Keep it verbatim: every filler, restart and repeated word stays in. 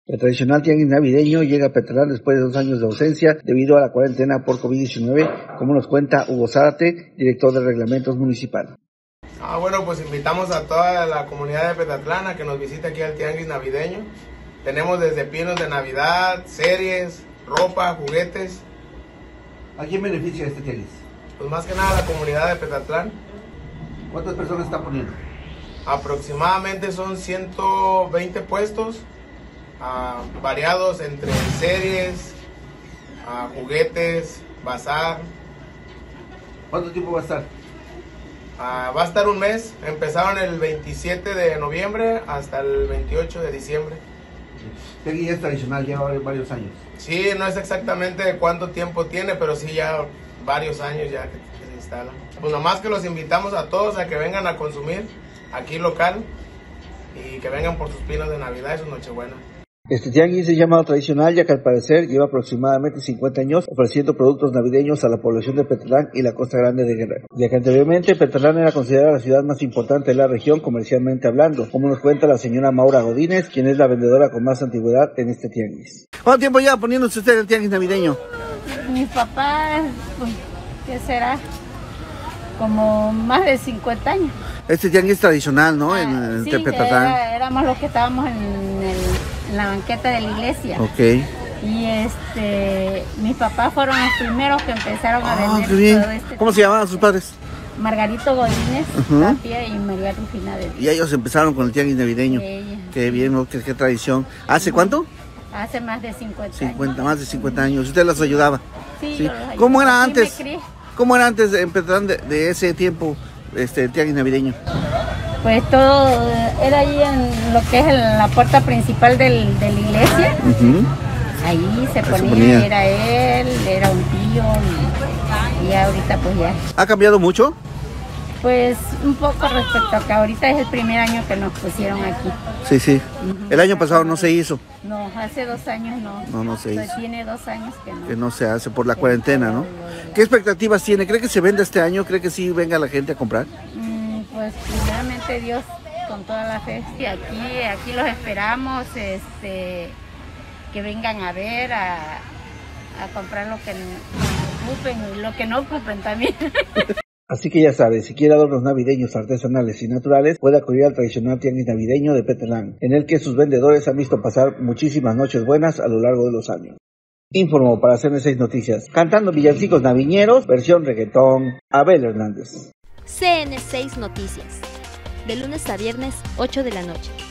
El tradicional tianguis navideño llega a Petalán después de dos años de ausencia debido a la cuarentena por COVID diecinueve, como nos cuenta Hugo Zárate, director de Reglamentos Municipal. Ah, bueno, pues invitamos a toda la comunidad de Petatlán a que nos visite aquí al tianguis navideño. Tenemos desde pinos de Navidad, series, ropa, juguetes. ¿A quién beneficia este tianguis? Pues más que nada a la comunidad de Petatlán. ¿Cuántas personas están poniendo? Aproximadamente son ciento veinte puestos, uh, variados entre series, uh, juguetes, bazar. ¿Cuánto tiempo va a estar? Uh, va a estar un mes. Empezaron el veintisiete de noviembre hasta el veintiocho de diciembre. Este tianguis es tradicional, lleva varios años. Sí, no es exactamente cuánto tiempo tiene, pero sí ya varios años ya que se instala. Pues nomás que los invitamos a todos a que vengan a consumir aquí local y que vengan por sus pinos de Navidad y su Nochebuena. Este tianguis es llamado tradicional ya que al parecer lleva aproximadamente cincuenta años ofreciendo productos navideños a la población de Petalán y la Costa Grande de Guerrero. Ya que anteriormente Petalán era considerada la ciudad más importante de la región comercialmente hablando, como nos cuenta la señora Maura Godínez, quien es la vendedora con más antigüedad en este tianguis. ¿Cuánto tiempo lleva poniéndose usted el tianguis navideño? Mi papá, pues, ¿qué será? Como más de cincuenta años. Este tianguis tradicional, ¿no? Ah, en sí, Petalán. Era, éramos los que estábamos en, el, en la banqueta de la iglesia. Ok. Y este, mis papás fueron los primeros que empezaron a ah, vender qué bien. todo este. ¿Cómo se llamaban sus padres? Margarito Godínez, uh-huh. Tapia y María Rufina de... Y ellos empezaron con el tianguis navideño. Sí. Qué bien, ¿no? qué, qué tradición. ¿Hace cuánto? Hace más de cincuenta, cincuenta años. Más de cincuenta años. ¿Usted los ayudaba? Sí, sí. yo los ayudaba. ¿Cómo era Sí, antes? ¿Cómo era antes en Petalán de, de ese tiempo, este el tianguis navideño? Pues todo era ahí en lo que es la puerta principal del, de la iglesia. Uh-huh. Ahí se ponía, se ponía, era él, era un tío y, y ahorita pues ya. ¿Ha cambiado mucho? Pues un poco respecto a que ahorita es el primer año que nos pusieron aquí. Sí, sí. Uh-huh. El año pasado no se hizo. No, hace dos años no. No, no se hizo. Pues tiene dos años que no. Que no se hace por la sí, cuarentena, ¿no? ¿Qué expectativas tiene? ¿Cree que se venda este año? ¿Cree que sí venga la gente a comprar? Mm, pues primeramente Dios, con toda la fe. Y aquí, aquí los esperamos, este, que vengan a ver, a, a comprar lo que ocupen y lo que no ocupen también. Así que ya sabes, si quiere adornos navideños artesanales y naturales, puede acudir al tradicional tianguis navideño de Petalán, en el que sus vendedores han visto pasar muchísimas noches buenas a lo largo de los años. Informó para C N seis Noticias, cantando villancicos naviñeros, versión reggaetón, Abel Hernández. C N seis Noticias, de lunes a viernes, ocho de la noche.